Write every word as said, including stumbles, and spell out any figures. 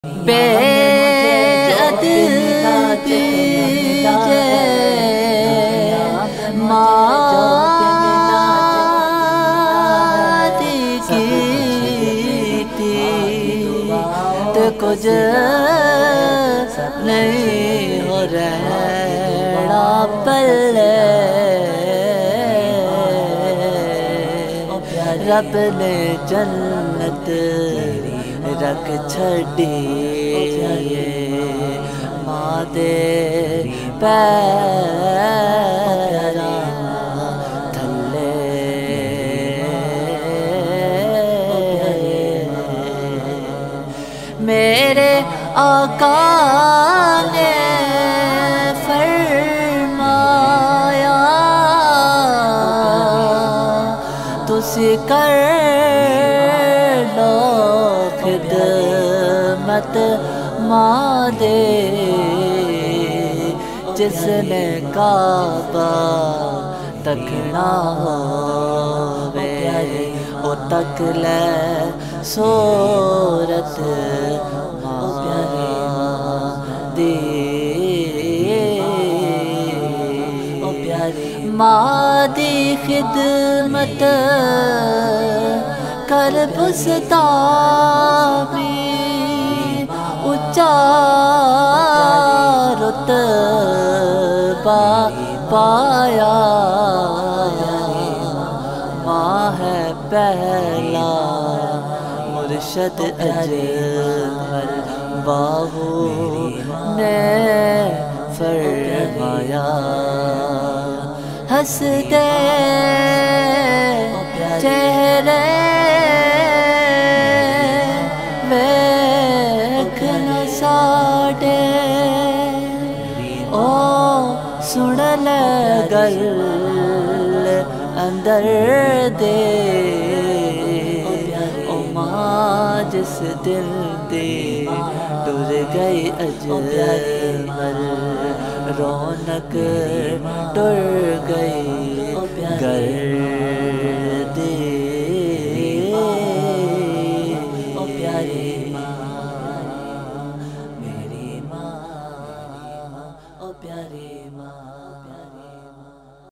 بے ادبی جے مادی کیتی تے کچھ نہیں ہو رہنا پلے رب نے جنت رکھ چھڑی ماں دے پیراں تھلے میرے آقا نے فرمایا تسی کر لو خدمت ماں دے جس نے کعبہ تکنا ہووے او تک لے صورت ماں دی ماں دی خدمت کر بستا بھی اچا رتبہ پایا ماں ہے پہلا مرشد اجمل باہو نے فرمایا ہنس دے چہرے ویکھن ساڈے او سن لے گل اندر دے او ماں جس دل دے ٹر گئی اجمل رونق ٹر گئی گھر